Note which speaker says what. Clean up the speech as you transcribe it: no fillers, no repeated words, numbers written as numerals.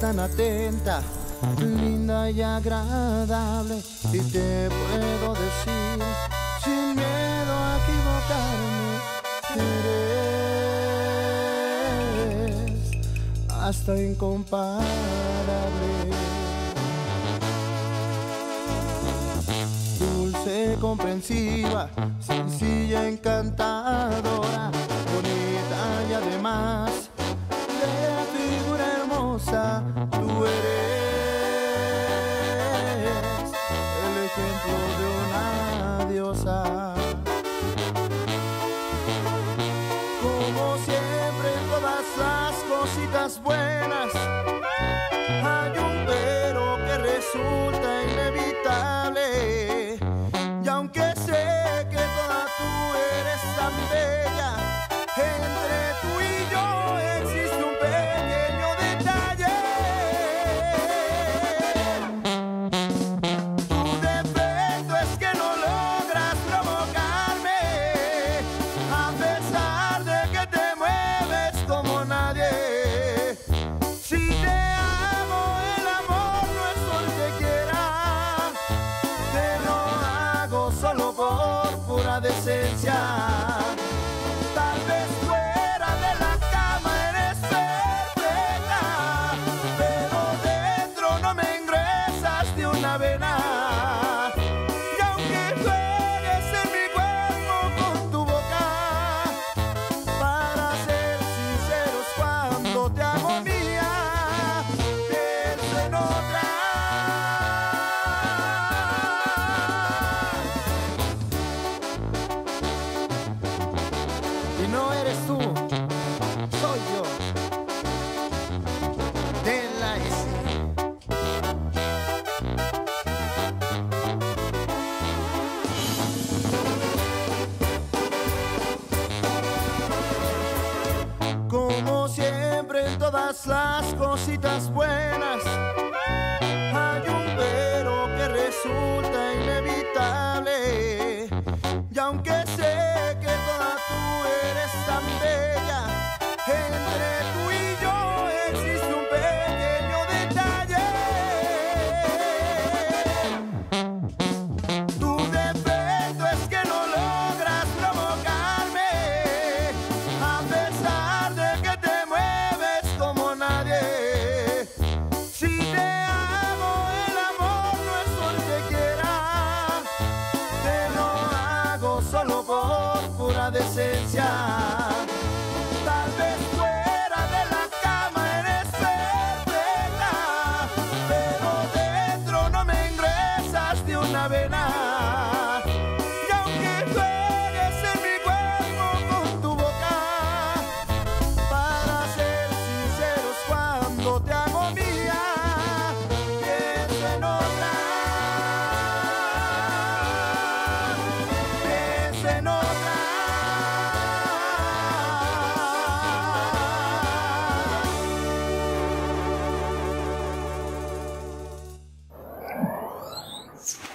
Speaker 1: tan atenta, linda y agradable, y te puedo decir sin miedo a equivocarme, eres hasta incomparable. Dulce, comprensiva, sencilla, encantadora, bonita y además de figura hermosa, tú eres el ejemplo de una diosa. Como siempre en todas las cositas buenas hay un pero que resulta inevitable. Y aunque sé que toda tú eres tan bella, entre tú y yo existe un pequeño detalle. Tu defecto es que no logras provocarme, a pesar de que te mueves como nadie. Si te amo, el amor no es porque quiera, te lo hago solo por pura decencia. Tal vez fuera de la cama eres perfecta, pero dentro no me ingresas de una vena. Y aunque juegues en mi cuerpo con tu boca, para ser sinceros cuando te hago mía, pienso en otra. Y no eres tú, soy yo, de la S. Como siempre en todas las cositas buenas hay un pero que resulta inevitable. Y aunque sé que toda tú eres tan bella, entre tú y yo existe un pequeño detalle. Tu defecto es que no logras provocarme, a pesar de que te mueves como nadie. Si te amo, el amor no es porque quiera, te lo hago solo por pura decencia. Tal vez fuera de la cama eres perfecta, pero dentro no me ingresas de una vena.